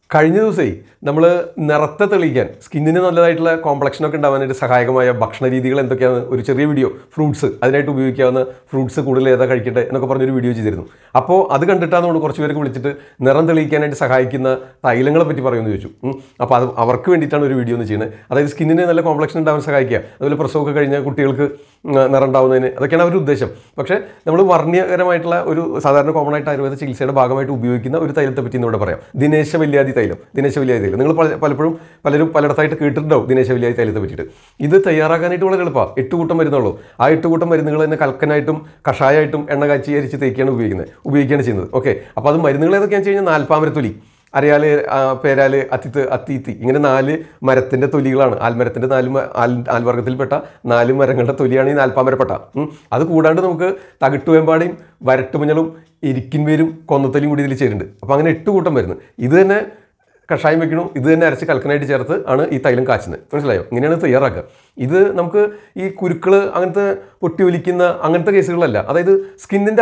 കഴിഞ്ഞ ദിവസമേ നമ്മൾ നിറത്തെ തെളിയിക്കാൻ സ്കിന്നിന് നല്ലതായിട്ടുള്ള കോംപ്ലക്ഷനൊക്കെ ഉണ്ടാവാനായിട്ട് സഹായകമായ ഭക്ഷണ രീതികൾ എന്തൊക്കെയാണ് ഒരു ചെറിയ വീഡിയോ ഫ്രൂട്ട്സ് അതിനായിട്ട് ഉപയോഗിക്കാവുന്ന ഫ്രൂട്ട്സ് കൂടുതൽ ഏതാ കഴിക്കട്ടെ എന്നൊക്കെ പറഞ്ഞൊരു വീഡിയോ ചെയ്തിരുന്നു. അപ്പോൾ അത് കണ്ടിട്ടാണ് നമ്മൾ കുറച്ച് പേർക്ക് വിളിച്ചിട്ട് നിറം തെളിയിക്കാനായിട്ട് സഹായിക്കുന്ന തൈലങ്ങളെ പറ്റി പറയുമെന്ന് ചോദിച്ചു. അപ്പോൾ അത് അവർക്ക് വേണ്ടിയിട്ടാണ് ഒരു വീഡിയോ എന്ന് ചെയ്യുന്നത്. അതായത് സ്കിന്നിന് നല്ല കോംപ്ലക്ഷൻ ഉണ്ടാവാൻ സഹായിക്കുക, അതുപോലെ പ്രസവമൊക്കെ കഴിഞ്ഞ കുട്ടികൾക്ക് നിറം ഉണ്ടാവുന്നതിന്, അതൊക്കെയാണ് അവരുടെ ഉദ്ദേശം. പക്ഷേ നമ്മൾ വർണ്ണീയകരമായിട്ടുള്ള ഒരു സാധാരണ കോമൺ ആയിട്ട് ആയുർവേദ ചികിത്സയുടെ ഭാഗമായിട്ട് ഉപയോഗിക്കുന്ന ഒരു തൈലത്തെ പറ്റി ഇന്നിവിടെ പറയാം. ദിനേശവല്യാദി തൈലം. ദിനേശവല്യാദി തൈലം നിങ്ങൾ പലരും പലയിടത്തായിട്ട് കേട്ടിട്ടുണ്ടാവും ദിനേശവല്യാദി തൈലത്തെ പറ്റിയിട്ട്. ഇത് തയ്യാറാക്കാനായിട്ട് വളരെ എളുപ്പമാണ്. 8 കൂട്ടം മരുന്നുള്ളൂ. ആ 8 കൂട്ടം മരുന്നുകൾ തന്നെ കൽക്കനായിട്ടും കഷായമായിട്ടും എണ്ണ കാച്ചി അരിച്ച് തേക്കുകയാണ് ഉപയോഗിക്കുകയാണ് ചെയ്യുന്നത്. ഓക്കെ, അപ്പോൾ അത് മരുന്നുകൾ ഏതൊക്കെയാണെന്ന് വെച്ച് കഴിഞ്ഞാൽ നാൽപ്പാമരത്തൊലി, അരയാൽ, പേരാല്, അത്തീത്തി, ഇങ്ങനെ 4 മരത്തിൻ്റെ തൊലികളാണ്. ആൽമരത്തിൻ്റെ 4 ആൽവർഗത്തിൽപ്പെട്ട 4 മരങ്ങളുടെ തൊലിയാണ് ഈ നാൽപ്പാമരപ്പെട്ട. അത് കൂടാണ്ട് നമുക്ക് തകിട്ടുവേമ്പാടിയും വരട്ടുമഞ്ഞളും ഇരിക്കിൻ വേരും കൊന്നത്തലിയും കൂടി ഇതിൽ ചേരുന്നുണ്ട്. അപ്പോൾ അങ്ങനെ 8 കൂട്ടം മരുന്ന്. ഇത് തന്നെ കഷായം വെക്കണം, ഇത് തന്നെ അരച്ച് കൽക്കനായിട്ട് ചേർത്ത് ആണ് ഈ തൈലം കാച്ചുന്നത്. മനസ്സിലായോ? ഇങ്ങനെയാണ് തയ്യാറാക്കുക. ഇത് നമുക്ക് ഈ കുരുക്കൾ അങ്ങനത്തെ പൊട്ടി ഒലിക്കുന്ന അങ്ങനത്തെ കേസുകളല്ല. അതായത് സ്കിന്നിൻ്റെ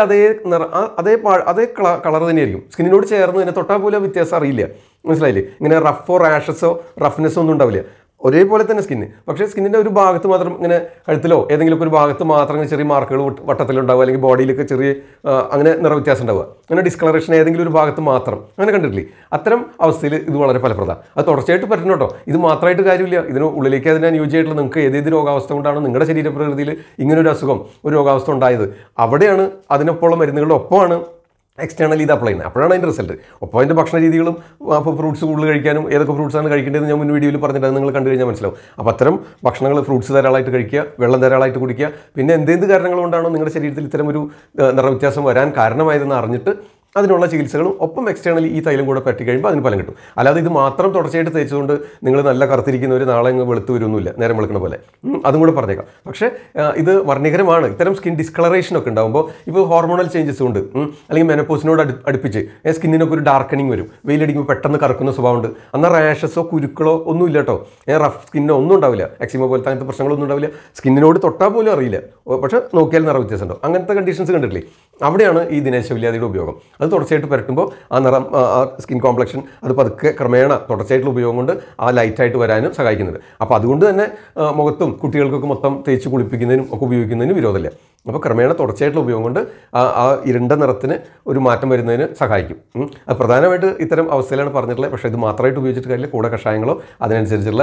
അതേ കളർ തന്നെയായിരിക്കും. സ്കിന്നിനോട് ചേർന്ന് തന്നെ തൊട്ടാൽ പോലും വ്യത്യാസം അറിയില്ല. മനസ്സിലായില്ലേ? ഇങ്ങനെ റഫോ റാഷസോ റഫ്നെസ്സോ ഒന്നും ഉണ്ടാവില്ല. ഒരേപോലെ തന്നെ സ്കിന്ന്. പക്ഷേ സ്കിന്നിൻ്റെ ഒരു ഭാഗത്ത് മാത്രം ഇങ്ങനെ കഴുത്തിലോ ഏതെങ്കിലുമൊക്കെ ഒരു ഭാഗത്ത് മാത്രം ഇങ്ങനെ ചെറിയ മാർക്കുകൾ വട്ടത്തിലുണ്ടാവുക, അല്ലെങ്കിൽ ബോഡിയിലൊക്കെ ചെറിയ അങ്ങനെ നിറവ്യത്യാസം ഉണ്ടാവുക, അങ്ങനെ ഡിസ്കളറേഷൻ ഏതെങ്കിലും ഒരു ഭാഗത്ത് മാത്രം അങ്ങനെ കണ്ടിട്ടില്ലേ? അത്തരം അവസ്ഥയിൽ ഇത് വളരെ ഫലപ്രദമാണ്. അത് തുടർച്ചയായിട്ട് പറ്റണം കേട്ടോ. ഇത് മാത്രമായിട്ട് കാര്യമില്ല. ഇതിന് ഉള്ളിലേക്ക് അതിന് അനുയോജ്യമായിട്ടുള്ള നിങ്ങൾക്ക് ഏതേത് രോഗാവസ്ഥ കൊണ്ടാണ് നിങ്ങളുടെ ശരീരപ്രകൃതിയിൽ ഇങ്ങനൊരു അസുഖം, ഒരു രോഗാവസ്ഥ ഉണ്ടായത്, അവിടെയാണ് അതിനൊപ്പമുള്ള മരുന്നുകളുടെ ഒപ്പമാണ് എക്സ്റ്റേണലി ഇത് അപ്ലൈ ചെയ്യുന്നത്. അപ്പോഴാണ് അതിൻ്റെ റിസൾട്ട്. ഒപ്പം അതിൻ്റെ ഭക്ഷണ രീതികളും, അപ്പോൾ ഫ്രൂട്ട്സ് കൂടുതൽ കഴിക്കാനും ഏതൊക്കെ ഫ്രൂട്ട്സാണ് കഴിക്കേണ്ടതെന്ന് ഞാൻ മുൻ വീഡിയോയിൽ പറഞ്ഞിട്ട് നിങ്ങൾ കണ്ടു കഴിഞ്ഞാൽ മനസ്സിലാവും. അപ്പോൾ അത്തരം ഭക്ഷണങ്ങൾ, ഫ്രൂട്ട്സ് ധാരാളമായിട്ട് കഴിക്കുക, വെള്ളം ധാരാളമായിട്ട് കുടിക്കുക. പിന്നെ എന്ത് കാരണങ്ങൾ കൊണ്ടാണോ നിങ്ങളുടെ ശരീരത്തിൽ ഇത്തരം ഒരു നിറവ്യത്യാസം വരാൻ കാരണമായതെന്ന് അറിഞ്ഞിട്ട് അതിനുള്ള ചികിത്സകളും ഒപ്പം എക്സ്റ്റേണലി ഈ തൈലം കൂടെ പറ്റി കഴിയുമ്പോൾ അതിന് ഫലം കിട്ടും. അല്ലാതെ ഇത് മാത്രം തുടർച്ചയായിട്ട് തേച്ചുകൊണ്ട് നിങ്ങൾ നല്ല കറുത്തിരിക്കുന്നവർ നാളെ അങ്ങ് വെളുത്ത് വരുമൊന്നുമില്ല, നേരം വെളുക്കുന്ന പോലെ. അതും കൂടെ പറഞ്ഞേക്കാം. പക്ഷേ ഇത് വർണ്ണികരമാണ്. ഇത്തരം സ്കിൻ ഡിസ്കളറേഷനൊക്കെ ഉണ്ടാകുമ്പോൾ ഇപ്പോൾ ഹോർമോണൽ ചേഞ്ചസ് കൊണ്ട് അല്ലെങ്കിൽ മെനപ്പോസിനോട് അടുപ്പിച്ച് സ്കിന്നിനൊക്കെ ഒരു ഡാർക്കനിങ് വരും. വെയിലടിക്കുമ്പോൾ പെട്ടെന്ന് കറക്കുന്ന സ്വഭാവമുണ്ട്. എന്നാൽ റാഷസോ കുരുക്കളോ ഒന്നുമില്ല കേട്ടോ. റഫ് സ്കിന്നോ ഒന്നും ഉണ്ടാവില്ല. എക്സിമ പോലത്തെ അങ്ങനത്തെ പ്രശ്നങ്ങളൊന്നും ഉണ്ടാവില്ല. സ്കിന്നിനോട് തൊട്ടാൽ പോലും അറിയില്ല. പക്ഷേ നോക്കിയാൽ നിറ വ്യത്യാസം ഉണ്ടാവും. അങ്ങനത്തെ കണ്ടീഷൻസ് കണ്ടിട്ടില്ലേ? അവിടെയാണ് ഈ ദിനേശവല്യാദിയുടെ ഉപയോഗം. അത് തുടർച്ചയായിട്ട് പരട്ടുമ്പോൾ ആ നിറം, ആ സ്കിൻ കോംപ്ലക്ഷൻ അത് പതുക്കെ ക്രമേണ തുടർച്ചയായിട്ടുള്ള ഉപയോഗം കൊണ്ട് ആ ലൈറ്റായിട്ട് വരാനും സഹായിക്കുന്നുണ്ട്. അപ്പോൾ അതുകൊണ്ട് തന്നെ മുഖത്തും കുട്ടികൾക്കൊക്കെ മൊത്തം തേച്ച് കുളിപ്പിക്കുന്നതിനും ഒക്കെ ഉപയോഗിക്കുന്നതിനും വിരോധമില്ല. അപ്പോൾ ക്രമേണ തുടർച്ചയായിട്ടുള്ള ഉപയോഗം കൊണ്ട് ആ ഇരുണ്ട നിറത്തിന് ഒരു മാറ്റം വരുന്നതിന് സഹായിക്കും. അത് പ്രധാനമായിട്ട് ഇത്തരം അവസ്ഥയിലാണ് പറഞ്ഞിട്ടുള്ളത്. പക്ഷേ ഇത് മാത്രമായിട്ട് ഉപയോഗിച്ചിട്ട് കാര്യമില്ല. കൂടെ കഷായങ്ങളോ അതിനനുസരിച്ചുള്ള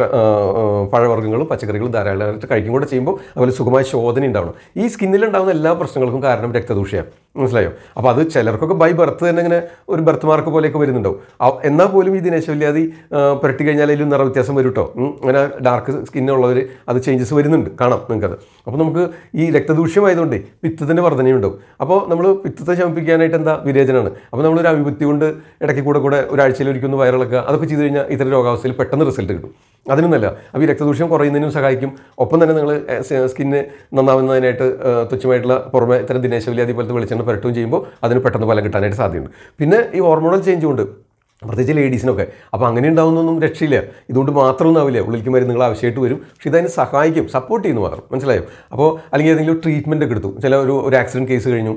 പഴവർഗ്ഗങ്ങളും പച്ചക്കറികളും ധാരാളമായിട്ട് കഴിക്കും കൂടെ ചെയ്യുമ്പോൾ അതുപോലെ സുഖമായ ശോധന ഉണ്ടാവണം. ഈ സ്കിന്നിലുണ്ടാകുന്ന എല്ലാ പ്രശ്നങ്ങൾക്കും കാരണം രക്തദൂഷ്യമാണ്. മനസ്സിലായോ? അപ്പോൾ അത് ചിലർക്കൊക്കെ ബൈ ബർത്ത് തന്നെ ഇങ്ങനെ ഒരു ബർത്ത് മാർക്ക് പോലെയൊക്കെ വരുന്നുണ്ടാവും. എന്നാൽ പോലും ഈ ദിനേശവല്യാദി പുരട്ടി കഴിഞ്ഞാൽ അതിലും നിറ വ്യത്യാസം വരും കേട്ടോ. അങ്ങനെ ഡാർക്ക് സ്കിന്നുള്ളവർ അത് ചേഞ്ചസ് വരുന്നുണ്ട്, കാണാം നിങ്ങൾക്കത്. അപ്പോൾ നമുക്ക് ഈ രക്തദൂഷ്യമായതുകൊണ്ട് പിത്തത്തിൻ്റെ വർധനയുണ്ടാവും. അപ്പോൾ നമ്മൾ പിത്തത്തെ ശമിപ്പിക്കാനായിട്ട് എന്താ വിരേചനമാണ്. അപ്പോൾ നമ്മളൊരു അഭിവൃത്തി കൊണ്ട് ഇടയ്ക്ക് കൂടെ ഒരാഴ്ചയിൽ ഒരിക്കലും വയറിളക്കുക, അതൊക്കെ ചെയ്ത് കഴിഞ്ഞാൽ ഇത്തരം രോഗാവസ്ഥയിൽ പെട്ടെന്ന് റിസൾട്ട് കിട്ടും. അതിനൊന്നല്ല, അപ്പോൾ ഈ രക്തദൂഷ്യം കുറയുന്നതിനും സഹായിക്കും. ഒപ്പം തന്നെ നിങ്ങൾ സ്കിന്ന് നന്നാവുന്നതിനായിട്ട് തുച്ഛമായിട്ടുള്ള പുറമെ ഇത്തരം ദിനേശവല്യാദി പോലത്തെ വെളിച്ചെണ്ണ പുരട്ടുകയും ചെയ്യുമ്പോൾ അതിന് പെട്ടെന്ന് ഫലം കിട്ടാനായിട്ട് സാധ്യതയുണ്ട്. പിന്നെ ഈ ഹോർമോണൽ ചേഞ്ച് കൊണ്ട് പ്രത്യേകിച്ച് ലേഡീസിനൊക്കെ അപ്പോൾ അങ്ങനെ ഉണ്ടാകുന്നൊന്നും രക്ഷയില്ല. ഇതുകൊണ്ട് മാത്രമൊന്നും ആവില്ല. ഉള്ളിലേക്ക് മരുന്നുകൾ ആവശ്യമായിട്ട് വരും. പക്ഷേ ഇതതിന് സഹായിക്കും, സപ്പോർട്ട് ചെയ്യുന്നു മാത്രം. മനസ്സിലായോ? അപ്പോൾ അല്ലെങ്കിൽ ഏതെങ്കിലും ട്രീറ്റ്മെൻറ്റ് ഒക്കെ എടുത്തു, ചില ഒരു ആക്സിഡൻറ്റ് കേസ് കഴിഞ്ഞു,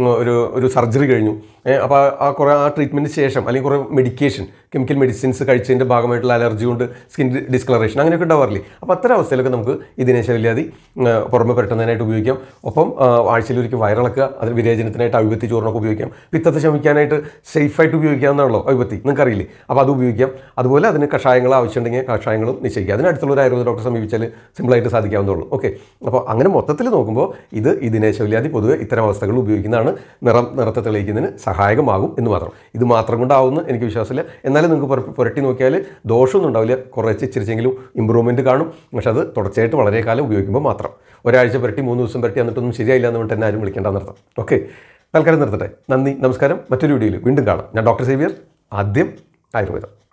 ഒരു സർജറി കഴിഞ്ഞു, അപ്പോൾ ആ ട്രീറ്റ്മെൻറ്റിന് ശേഷം അല്ലെങ്കിൽ കുറേ മെഡിക്കേഷൻ, കെമിക്കൽ മെഡിസിൻസ് കഴിച്ചതിൻ്റെ ഭാഗമായിട്ടുള്ള അലർജി കൊണ്ട് സ്കിൻ ഡിസ്കളറേഷൻ അങ്ങനെയൊക്കെ ഉണ്ടാവാറില്ലേ? അപ്പോൾ അത്തരം അവസ്ഥയിലൊക്കെ നമുക്ക് ഈ ദിനേശവല്യാദി പുറമെ പുരട്ടുന്നതിനായിട്ട് ഉപയോഗിക്കാം. ഒപ്പം ആഴ്ചയിലൊരിക്കൽ വയറിളക്കുക, അതിന് വിരേചനത്തിനായിട്ട് അവിപത്തി ചോറിനൊക്കെ ഉപയോഗിക്കാം. പിത്തത്തെ ശമിക്കാനായിട്ട് സേഫായിട്ട് ഉപയോഗിക്കാവുന്നതാണല്ലോ അവിപത്തി, നിങ്ങൾക്കറിയില്ലേ? അപ്പോൾ അത് ഉപയോഗിക്കാം. അതുപോലെ അതിന് കഷായങ്ങൾ ആവശ്യമുണ്ടെങ്കിൽ കഷായങ്ങളും നിശ്ചയിക്കുക. അതിനടുത്തുള്ള ഒരു ആയുർവേദ ഡോക്ടറെ സമീപിച്ചാൽ സിമ്പിളായിട്ട് സാധിക്കാവുന്നതുള്ളൂ. ഓക്കെ, അപ്പോൾ അങ്ങനെ മൊത്തത്തിൽ നോക്കുമ്പോൾ ഈ ദിനേശവല്യാദി പൊതുവെ ഇത്തരം അവസ്ഥകൾ ഉപയോഗിക്കുന്നതാണ് നിറത്തെ തെളിയിക്കുന്നതിന് സഹായകമാകും എന്ന് മാത്രം. ഇത് മാത്രം കൊണ്ടാവുമെന്ന് എനിക്ക് വിശ്വാസമില്ല. എന്നാലും നിങ്ങൾക്ക് പുരട്ടി നോക്കിയാൽ ദോഷമൊന്നും ഉണ്ടാവില്ല. കുറച്ച് ഇച്ചിരിച്ചെങ്കിലും ഇമ്പ്രൂവ്മെൻറ്റ് കാണും. പക്ഷെ അത് തുടർച്ചയായിട്ട് വളരെ കാലം ഉപയോഗിക്കുമ്പോൾ മാത്രം. ഒരാഴ്ച പുരട്ടി 3 ദിവസം പുരട്ടി എന്നിട്ടൊന്നും ശരിയായില്ല എന്ന് പറഞ്ഞിട്ട് തന്നെ ആരും വിളിക്കേണ്ടെന്നർത്ഥം. ഓക്കെ, തൽക്കാലം നിർത്തട്ടെ. നന്ദി, നമസ്കാരം. മറ്റൊരു വീഡിയോയിൽ വീണ്ടും കാണാം. ഞാൻ ഡോക്ടർ സേവിയർ, ആദ്യം ആയുർവേദം.